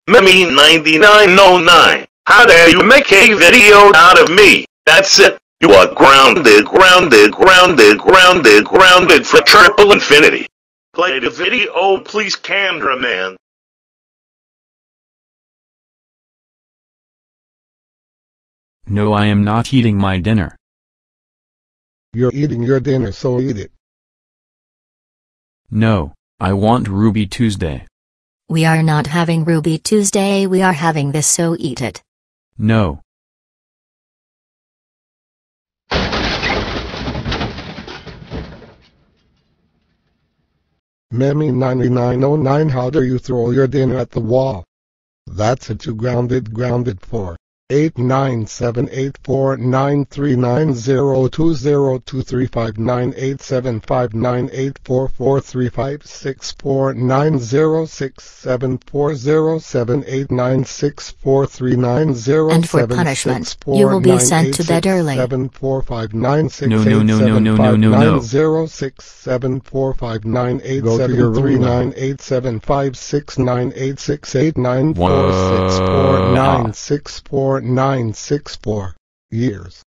Memy 9909. How dare you make a video out of me? That's it. You are grounded, grounded, grounded, grounded, grounded for triple infinity. Play the video, please, cameraman. No, I am not eating my dinner. You're eating your dinner, so eat it. No, I want Ruby Tuesday. We are not having Ruby Tuesday, we are having this, so eat it. No. Memy 9909, how dare you throw your dinner at the wall? That's it, you grounded for 89784939875984435649074078964390. And for punishment, you will be sent to bed early. No. Go to your room. 9875698689464964964 years.